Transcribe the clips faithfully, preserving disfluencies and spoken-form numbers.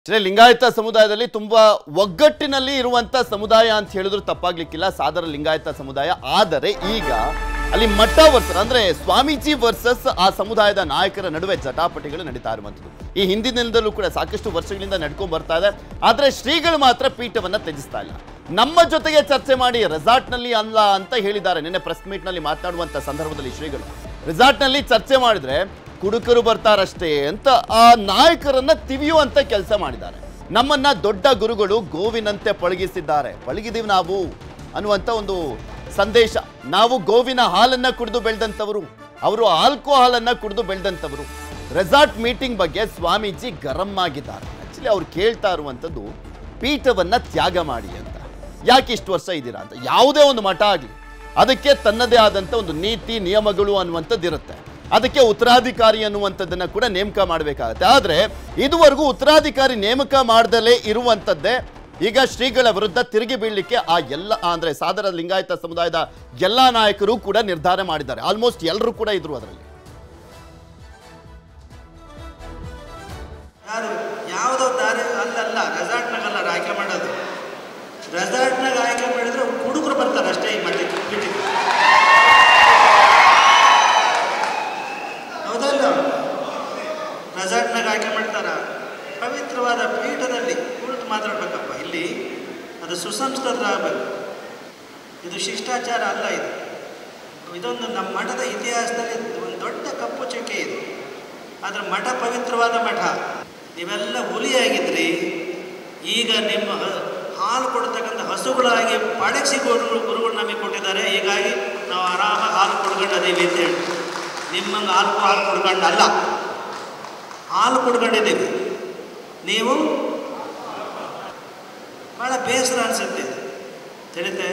ಲಿಂಗಾಯತ ಸಮುದಾಯದಲ್ಲಿ ತುಂಬಾ ಒಗ್ಗಟ್ಟಿನಲ್ಲಿ ಇರುವಂತ ಸಮುದಾಯ ಅಂತ ಹೇಳಿದ್ರು ತಪ್ಪಾಗ್ಲಿಕ್ಕಿಲ್ಲ. ಸಾದರ ಲಿಂಗಾಯತ ಸಮುದಾಯ. ಆದರೆ ಈಗ ಅಲ್ಲಿ ಮಠ ವರ್ಸಸ್ ಅಂದ್ರೆ ಸ್ವಾಮೀಜಿ ವರ್ಸಸ್ ಆ ಸಮುದಾಯದ ನಾಯಕರ ನಡುವೆ ಜಟಾಪಟಿಗಳು ನಡೀತಾ ಇರುವಂತದ್ದು ಈ ಹಿಂದಿನಿಂದಲೂ ಕೂಡ ಸಾಕಷ್ಟು ವರ್ಷಗಳಿಂದ ನಡ್ಕೊಂಡು ಬರ್ತಾ ಇದೆ. ಆದ್ರೆ ಶ್ರೀಗಳು ಮಾತ್ರ ಪೀಠವನ್ನ ತ್ಯಜಿಸ್ತಾ ಇಲ್ಲ. ನಮ್ಮ ಜೊತೆಗೆ ಚರ್ಚೆ ಮಾಡಿ ರೆಸಾರ್ಟ್ ನಲ್ಲಿ ಅಲ್ಲ ಅಂತ ಹೇಳಿದ್ದಾರೆ. ನಿನ್ನೆ ಪ್ರೆಸ್ ಮೀಟ್ ನಲ್ಲಿ ಮಾತನಾಡುವಂತ ಸಂದರ್ಭದಲ್ಲಿ ಶ್ರೀಗಳು ರೆಸಾರ್ಟ್ ನಲ್ಲಿ ಚರ್ಚೆ ಮಾಡಿದ್ರೆ ಕುಡುಕರು ಬರ್ತಾರಷ್ಟೇ ಅಂತ ಆ ನಾಯಕರನ್ನ ತಿವಿಯುವಂತ ಕೆಲಸ ಮಾಡಿದ್ದಾರೆ. ನಮ್ಮನ್ನ ದೊಡ್ಡ ಗುರುಗಳು ಗೋವಿನಂತೆ ಪಳಗಿಸಿದ್ದಾರೆ, ಪಳಗಿದೀವಿ ನಾವು ಅನ್ನುವಂತ ಒಂದು ಸಂದೇಶ. ನಾವು ಗೋವಿನ ಹಾಲನ್ನ ಕುಡಿದು ಬೆಳೆದಂತವರು, ಅವರು ಆಲ್ಕೋಹಾಲ್ ಅನ್ನ ಕುಡಿದು ಬೆಳೆದಂತವರು. ರೆಸಾರ್ಟ್ ಮೀಟಿಂಗ್ ಬಗ್ಗೆ ಸ್ವಾಮೀಜಿ ಗರಂ ಆಗಿದ್ದಾರೆ. ಆಕ್ಚುಲಿ ಅವ್ರು ಕೇಳ್ತಾ ಇರುವಂತದ್ದು ಪೀಠವನ್ನ ತ್ಯಾಗ ಮಾಡಿ ಅಂತ. ಯಾಕೆ ಇಷ್ಟು ವರ್ಷ ಇದ್ದೀರಾ ಅಂತ. ಯಾವುದೇ ಒಂದು ಮಠ ಆಗಲಿ ಅದಕ್ಕೆ ತನ್ನದೇ ಆದಂತ ಒಂದು ನೀತಿ ನಿಯಮಗಳು ಅನ್ನುವಂಥದ್ದು ಇರುತ್ತೆ. ಅದಕ್ಕೆ ಉತ್ತರಾಧಿಕಾರಿ ಅನ್ನುವಂಥದ್ದನ್ನ ಕೂಡ ನೇಮಕ ಮಾಡಬೇಕಾಗುತ್ತೆ. ಆದರೆ ಇದುವರೆಗೂ ಉತ್ತರಾಧಿಕಾರಿ ನೇಮಕ ಮಾಡದಲೇ ಇರುವಂಥದ್ದೇ ಈಗ ಶ್ರೀಗಳ ವಿರುದ್ಧ ತಿರುಗಿ ಬೀಳಲಿಕ್ಕೆ ಆ ಎಲ್ಲ ಅಂದ್ರೆ ಸಾದರ ಲಿಂಗಾಯತ ಸಮುದಾಯದ ಎಲ್ಲಾ ನಾಯಕರು ಕೂಡ ನಿರ್ಧಾರ ಮಾಡಿದ್ದಾರೆ. ಆಲ್ಮೋಸ್ಟ್ ಎಲ್ಲರೂ ಕೂಡ ಇದ್ರು ಅದರಲ್ಲಿ. ಯಾವುದೋ ದಾರಿ ಅಲ್ಲಲ್ಲ, ರೆಸಾರ್ಟ್ನಾಗಲ್ಲ ಆಯ್ಕೆ ಮಾಡೋದು. ರೆಸಾರ್ಟ್ನಾಗ ಆಯ್ಕೆ ಮಾಡಿದ್ರೆ ಹುಡುಗರು ಬರ್ತಾರೆ ಅಷ್ಟೇ ಈ ಮಟ್ಟಿಗೆ. ಹೌದಲ್ಲ, ರೆಸಾರ್ಟ್ನಾಗ ಆಯ್ಕೆ ಮಾಡ್ತಾರ. ಪವಿತ್ರವಾದ ಪೀಠದಲ್ಲಿ ಕುಳಿತು ಮಾತಾಡ್ಬೇಕಪ್ಪ. ಇಲ್ಲಿ ಅದು ಸುಸಂಸ್ಕೃತರಾಗಬೇಕು. ಇದು ಶಿಷ್ಟಾಚಾರ ಅಲ್ಲ. ಇದು ಇದೊಂದು ನಮ್ಮ ಮಠದ ಇತಿಹಾಸದಲ್ಲಿ ಒಂದು ದೊಡ್ಡ ಕಪ್ಪು ಚುಕ್ಕೆ ಇದು. ಆದರೆ ಮಠ ಪವಿತ್ರವಾದ ಮಠ. ನೀವೆಲ್ಲ ಹುಲಿಯಾಗಿದ್ರಿ, ಈಗ ನಿಮ್ಮ ಹಾಲು ಕೊಡ್ತಕ್ಕಂಥ ಹಸುಗಳಾಗಿ ಪಡಗಿಸಿ ಗುರುಗಳು ಗುರುಗಳು ನಮಗೆ ಕೊಟ್ಟಿದ್ದಾರೆ. ಹೀಗಾಗಿ ನಾವು ಆರಾಮಾಗಿ ಹಾಲು ಕೊಡ್ಕೊಂಡು ಅದೀವಿ ಅಂತ ಹೇಳಿ. ನಿಮ್ಮಂಗೆ ಹಾಲು ಹಾಲು ಕೊಡ್ಕೊಂಡು ಅಲ್ಲ, ಹಾಲು ಕೊಡ್ಕೊಂಡಿದ್ದೀವಿ. ನೀವು ಭಾಳ ಬೇಸರ ಅನಿಸುತ್ತೆ, ತಿಳಿತೆ.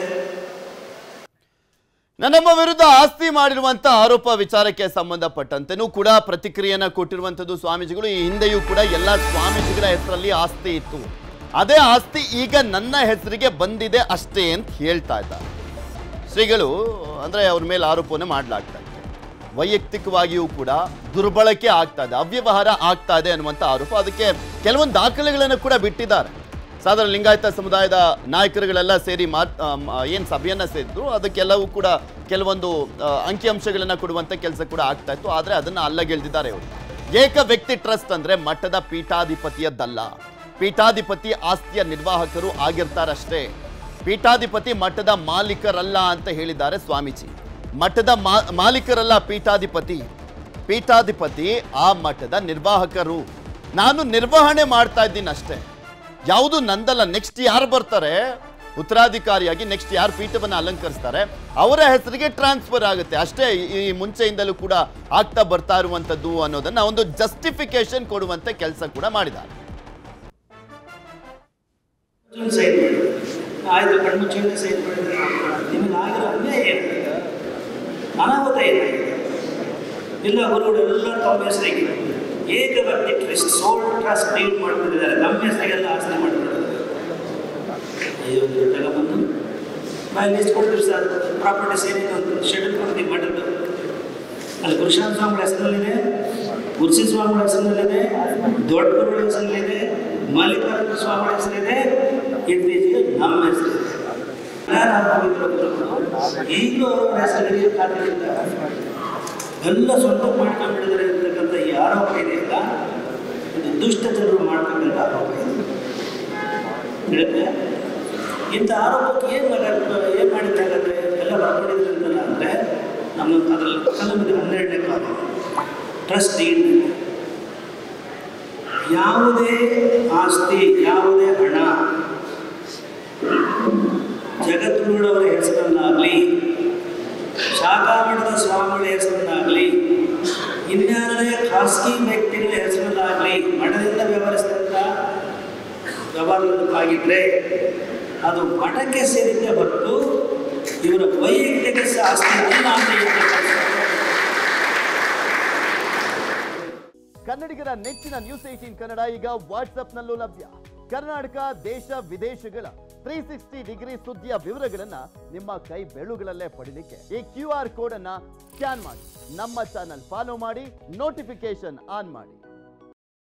ನಮ್ಮ ವಿರುದ್ಧ ಆಸ್ತಿ ಮಾಡಿರುವಂತ ಆರೋಪ ವಿಚಾರಕ್ಕೆ ಸಂಬಂಧಪಟ್ಟಂತೆನೂ ಕೂಡ ಪ್ರತಿಕ್ರಿಯೆಯನ್ನ ಕೊಟ್ಟಿರುವಂತದ್ದು ಸ್ವಾಮೀಜಿಗಳು. ಈ ಹಿಂದೆಯೂ ಕೂಡ ಎಲ್ಲ ಸ್ವಾಮೀಜಿಗಳ ಹೆಸರಲ್ಲಿ ಆಸ್ತಿ ಇತ್ತು, ಅದೇ ಆಸ್ತಿ ಈಗ ನನ್ನ ಹೆಸರಿಗೆ ಬಂದಿದೆ ಅಷ್ಟೇ ಅಂತ ಹೇಳ್ತಾ ಇದ್ದಾರೆ ಶ್ರೀಗಳು. ಅಂದ್ರೆ ಅವ್ರ ಮೇಲೆ ಆರೋಪವನ್ನು ಮಾಡಲಾಗ್ತಾ ಇದೆ. ವೈಯಕ್ತಿಕವಾಗಿಯೂ ಕೂಡ ದುರ್ಬಳಕೆ ಆಗ್ತಾ ಇದೆ, ಅವ್ಯವಹಾರ ಆಗ್ತಾ ಇದೆ ಅನ್ನುವಂಥ ಆರೋಪ. ಅದಕ್ಕೆ ಕೆಲವೊಂದು ದಾಖಲೆಗಳನ್ನು ಕೂಡ ಬಿಟ್ಟಿದ್ದಾರೆ. ಸಾದರ ಲಿಂಗಾಯತ ಸಮುದಾಯದ ನಾಯಕರುಗಳೆಲ್ಲ ಸೇರಿ ಮಾತ್ ಏನು ಸಭೆಯನ್ನ ಸೇರಿದ್ರು, ಅದಕ್ಕೆಲ್ಲವೂ ಕೂಡ ಕೆಲವೊಂದು ಅಂಕಿಅಂಶಗಳನ್ನು ಕೊಡುವಂಥ ಕೆಲಸ ಕೂಡ ಆಗ್ತಾ ಇತ್ತು. ಆದರೆ ಅದನ್ನು ಅಲ್ಲಗೆಳೆದಿದ್ದಾರೆ ಇವರು. ಏಕ ವ್ಯಕ್ತಿ ಟ್ರಸ್ಟ್ ಅಂದ್ರೆ ಮಠದ ಪೀಠಾಧಿಪತಿಯದ್ದಲ್ಲ, ಪೀಠಾಧಿಪತಿ ಆಸ್ತಿಯ ನಿರ್ವಾಹಕರು ಆಗಿರ್ತಾರಷ್ಟೇ. ಪೀಠಾಧಿಪತಿ ಮಠದ ಮಾಲೀಕರಲ್ಲ ಅಂತ ಹೇಳಿದ್ದಾರೆ ಸ್ವಾಮೀಜಿ. ಮಠದ ಮಾ ಮಾಲೀಕರಲ್ಲ ಪೀಠಾಧಿಪತಿ, ಪೀಠಾಧಿಪತಿ ಆ ಮಠದ ನಿರ್ವಾಹಕರು. ನಾನು ನಿರ್ವಹಣೆ ಮಾಡ್ತಾ ಇದ್ದೀನಿ ಅಷ್ಟೇ, ಯಾವುದು ನಂದಲ್ಲ. ನೆಕ್ಸ್ಟ್ ಯಾರು ಬರ್ತಾರೆ ಉತ್ತರಾಧಿಕಾರಿಯಾಗಿ, ನೆಕ್ಸ್ಟ್ ಯಾರು ಪೀಠವನ್ನು ಅಲಂಕರಿಸ್ತಾರೆ ಅವರ ಹೆಸರಿಗೆ ಟ್ರಾನ್ಸ್ಫರ್ ಆಗುತ್ತೆ ಅಷ್ಟೇ. ಈ ಮುಂಚೆಯಿಂದಲೂ ಕೂಡ ಆಗ್ತಾ ಬರ್ತಾ ಇರುವಂತದ್ದು ಅನ್ನೋದನ್ನ ಒಂದು ಜಸ್ಟಿಫಿಕೇಶನ್ ಕೊಡುವಂತ ಕೆಲಸ ಕೂಡ ಮಾಡಿದ್ದಾರೆ. ಆಯ್ತು, ಕಣ್ಮುಚ್ಚಿಂದ ಸೈನ್ ಮಾಡಿದ್ರೆ ನಿಮಗೆ ಆಗಿರೋ ಅನ್ಯಾಯ ಏನು, ಅನಾಹುತ ಏನಾಗಿದೆ? ಇಲ್ಲ, ಗುರುಗಳೆಲ್ಲ ತಮ್ಮ ಹೆಸರಿಗೆ ಏಕ ವ್ಯಕ್ತಿ ಟ್ರಸ್ಟ್ ಸೋಲ್ ಟ್ರಸ್ಟ್ ಡೀಲ್ ಮಾಡ್ತಿದ್ದಾರೆ. ನಮ್ಮ ಹೆಸರಿಗೆಲ್ಲ ಆಸ್ತಿ ಮಾಡ್ತಿದ್ದಾರೆ. ಅಯ್ಯೋ ತಗೊಂಬಂದು ಬಾಯಿ ಲಿಸ್ಟ್ ಕೊಡ್ತೀವಿ ಸರ್, ಪ್ರಾಪರ್ಟೀಸ್ ಏನಿದೆ ಅಂತ ಶೆಡ್ಯೂಲ್ ಕೊಡ್ತೀವಿ ಮಠದ್ದು. ಅಲ್ಲಿ ಕೃಷ್ಣ ಸ್ವಾಮಿಗಳ ಹೆಸರಲ್ಲಿದೆ, ಗುರುಸಿ ಸ್ವಾಮಿಗಳ ಹೆಸರಿನಲ್ಲಿದೆ, ದೊಡ್ಡ ಗುರುಗಳ ಹೆಸರಲ್ಲಿದೆ, ಮಲ್ಲಿಕಾರ್ಜುನ ಸ್ವಾಮಿಗಳ ಹೆಸರಿದೆ, ಇತ್ತೀಚೆಗೆ ನಮ್ಮ ಹೆಸರಿದೆ. ಈಗಲೂ ಅವರ ಹೆಸರಿಗೆ ಕಾತಿಲ್ಲ. ಎಲ್ಲ ಸ್ವಂತ ಮಾಡ್ಕೊಂಡ್ಬಿಟ್ಟಿದ್ದಾರೆ ಅಂತಕ್ಕಂಥ ಈ ಆರೋಪ ಇದೆಯಲ್ಲ, ಇದು ದುಷ್ಟ ಜನರು ಮಾಡ್ತಕ್ಕಂಥ ಆರೋಪ ಇದೆ. ಹೇಳಿದ್ರೆ ಇಂಥ ಆರೋಪಕ್ಕೆ ಏನು ಏನು ಮಾಡಿದ್ದಾಗಂದ್ರೆ ಎಲ್ಲ ಬರ್ಕೊಂಡಿದ್ರಂತಲ್ಲ ಅಂದರೆ ನಮ್ಮ ಅದರಲ್ಲಿ ಕಲಮಿದ ಹನ್ನೆರಡನೇ ಕಾಲ ಟ್ರಸ್ಟ್ ಡೀಡ್. ಯಾವುದೇ ಆಸ್ತಿ, ಯಾವುದೇ ಹಣ ಜಗದ್ಗುರುಗಳವರ ಹೆಸರನ್ನಾಗಲಿ, ಶಾಖಾಮಠದ ಸ್ವಾಮಿಗಳ ಹೆಸರನ್ನಾಗಲಿ, ಇನ್ಯಾರದೇ ಖಾಸಗಿ ವ್ಯಕ್ತಿಗಳ ಹೆಸರನ್ನಾಗಲಿ ಮಠದಿಂದ ವ್ಯವಹರಿಸಿದಂಥ ವ್ಯವಹಾರವಾಗಿದ್ದರೆ ಅದು ಮಠಕ್ಕೆ ಸೇರಿದ್ದೇ ಹೊರತು ಇವರ ವೈಯಕ್ತಿಕ ಆಸ್ತಿ ಅಲ್ಲ ಅಂತ ಹೇಳ್ತಾರೆ. ಕನ್ನಡಿಗರ ನೆಚ್ಚಿನ ನ್ಯೂಸ್ ಏಟೀನ್ ಕನ್ನಡ ಈಗ ವಾಟ್ಸ್ಆಪ್ನಲ್ಲೂ ಲಭ್ಯ. ಕರ್ನಾಟಕ, ದೇಶ ವಿದೇಶಗಳ ತ್ರೀ ಸಿಕ್ಸ್ಟಿ ಡಿಗ್ರಿ ಸುದ್ದಿಯ ವಿವರಗಳನ್ನ ನಿಮ್ಮ ಕೈ ಬೆರಳುಗಳಲ್ಲೇ ಪಡಿಲಿಕ್ಕೆ ಈ ಕ್ಯೂ ಆರ್ ಕೋಡ್ ಅನ್ನ ಸ್ಕ್ಯಾನ್ ಮಾಡಿ, ನಮ್ಮ ಚಾನಲ್ ಫಾಲೋ ಮಾಡಿ, ನೋಟಿಫಿಕೇಶನ್ ಆನ್ ಮಾಡಿ.